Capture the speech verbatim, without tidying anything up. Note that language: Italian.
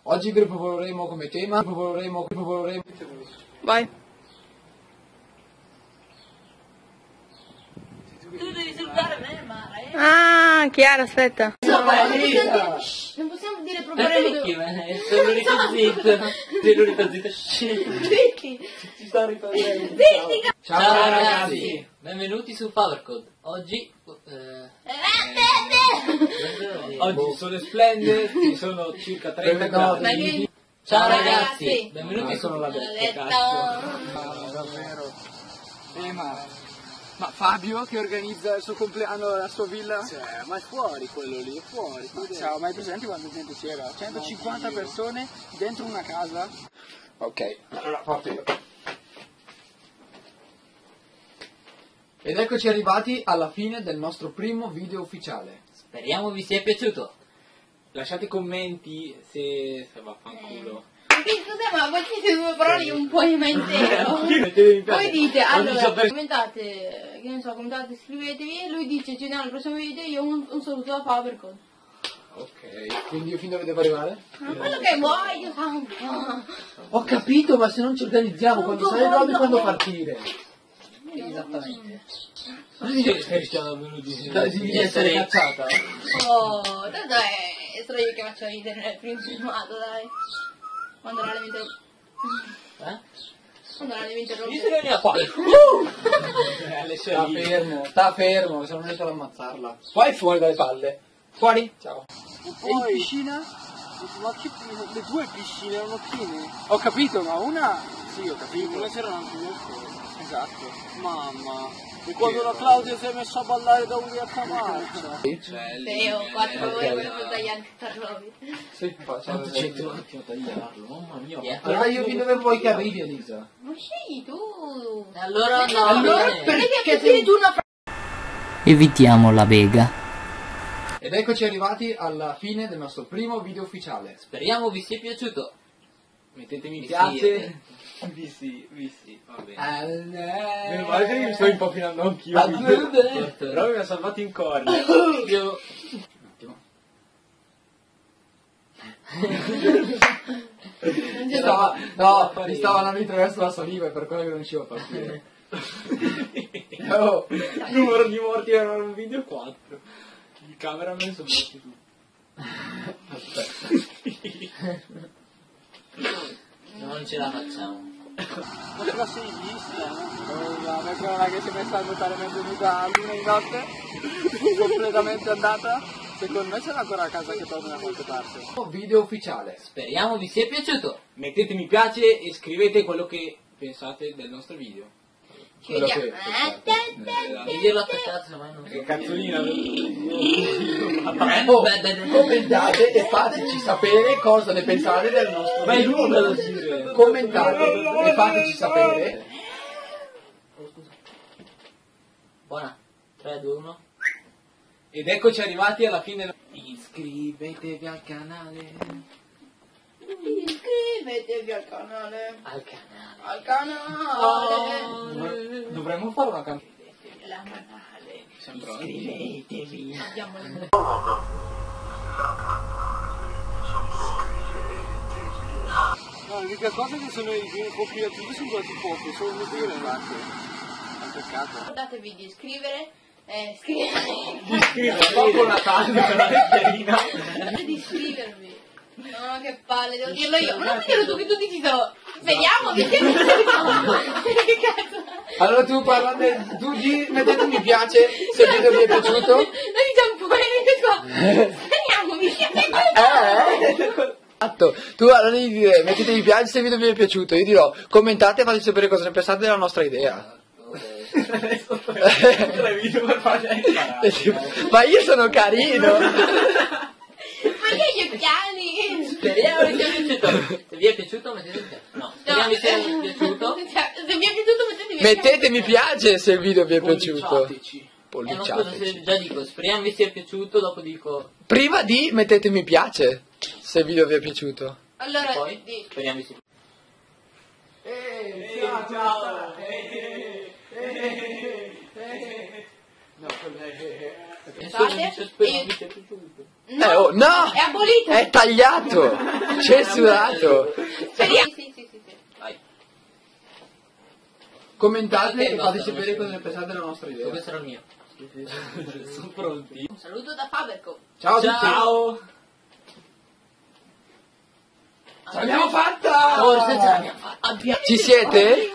Oggi vi proporremo come tema, proporremo, proporremo... Vai. Tu devi salutare me, ma... Eh? Ah, Chiara, aspetta. Non possiamo dire proporremo... Perché? Sono l'unico zitto. Sei l'unico zitto. Zitti! Ci sto riprendendo. Zitti! Ciao, Ciao ragazzi. ragazzi, benvenuti su Powercode. Oggi... Eh, Oggi il sole splende, ci sono circa trenta gradi. ciao ragazzi. ragazzi, benvenuti su sono la Maledetto. Ah, davvero. Eh, ma, ma Fabio che organizza il suo compleanno alla sua villa? Cioè, ma è fuori quello lì, è fuori. Ma ciao, ma hai presente quanta gente c'era? centocinquanta persone dentro una casa? Ok, allora parto io. Ed eccoci arrivati alla fine del nostro primo video ufficiale. Speriamo vi sia piaciuto. Lasciate commenti se, se vaffanculo. Che cos'è? Ma voi siete due parole un poema intero. Mettetevi in piazza. Voi dite, Non allora, so per- commentate, che ne so, commentate, iscrivetevi e lui dice, ci vediamo al prossimo video, io un, un saluto da Powercode. Ok, quindi io fin dove devo arrivare? Ma quello che vuoi, io cambio. Ho capito, ma se non ci organizziamo, quando sai robe quando partire? Esattamente. Stai di essere cacciata? Oh, tanto è, sono io che faccio ridere nel primo filmato, dai. Quando la devo Eh? Quando la devo Io sono interrompere. venuta qua. Sta fermo, sta fermo, se non riesco ad ammazzarla. Poi fuori dalle palle. Fuori? Ciao. E in piscina? Ma che le due piscine erano piene? Ho capito, ma una... Sì, ho capito. Una c'erano anche due fuori. Esatto. Mamma. E quando la Claudia si è messa a ballare da un a marcia. Sì, ho quattro ore per tagliare il Roby. Sì, Quanto c'entro un attimo a tagliarlo, mamma mia. Yeah. Allora io fin dove vuoi che arrivi, Elisa? Ma scegli tu. Allora no. Allora, bene. Perché sei tu una Evitiamo la Vega. Ed eccoci arrivati alla fine del nostro primo video ufficiale. Speriamo vi sia piaciuto. Mettete mi Sì, piace. Vi sì, vi sì, va bene. Meno Meno male che mi sto impapinando anch'io. Però mi ha salvato in corda. Io... Stava, no, mi stava andando attraverso la saliva e per quello che non riuscivo a partire. Oh, il numero di morti era un video quattro. Il cameraman sono morti tutti. Non ce la facciamo. Ma te la sei vista? Oh, la mia quella che si è messa a nuotare benvenuta a luna di notte, completamente andata. Secondo me c'è ancora a casa che torna da qualche parte. Video ufficiale. Speriamo vi sia piaciuto. Mettete mi piace e scrivete quello che pensate del nostro video. Ci Quello vediamo. che- E io l'ho attaccato, ma non Che cazzolina. Oh, commentate e fateci sapere cosa ne pensate del nostro Ma è video. lunga da dire. Commentate e fateci sapere. Buona. tre, due, uno. Ed eccoci arrivati alla fine. Iscrivetevi al canale. Iscrivetevi al canale. Al canale. Al canale. Dovremmo fare una canzone. La canale. Iscrivetevi. Abbiamo il... No, l'unica cosa è che sono i primi compilativi sono durati poco, solo due ore rilevate. È un peccato. Ricordatevi di iscrivere. Eh, iscrivere. Iscrivetevi. Dopo Natale per la vecchierina. Di iscrivervi. No, che palle, devo dirlo io. Ma non mi dirlo tu che tu dici solo. Vediamo, vediamo. Che cazzo? Allora tu parlate, tu di, mettete mi piace se il video vi è piaciuto. Noi diciamo polemiche qua. Speriamo, vi sia piaciuto. Eh? Esatto, tu allora devi dire mettete mi piace se il video vi è piaciuto. Io dirò commentate e fateci sapere cosa ne pensate della nostra idea. Tre video per farci Ma io sono carino. Ma io gli occhiali. Speriamo vi sia piaciuto. Se vi è piaciuto mettete mi piace. No, speriamo vi sia piaciuto. Se vi è piaciuto mettete Mettete mi piace se il video vi è piaciuto. Eh, ma scusa, se Polliciateci. già dico, speriamo vi sia piaciuto, dopo dico... Prima di mettete mi piace se il video vi è piaciuto. Allora, Poi, di... speriamo vi sia Ehi, ciao, ciao. No, quello è... Nessuno dice speriamo vi sia piaciuto. No, Eh, oh, no! è abolito. È tagliato! Censurato. Speriamo. Sì, sì, sì, sì. Vai. Commentate Ok, e vado, fateci sapere vado. cosa ne pensate della nostra idea. Questo era il mio. Sono pronti. Un saluto da Faberco. Ciao a tutti. Ciao. Ce l'abbiamo fatta! Forse ce l'abbiamo fatta. Abbiamo... Ci siete?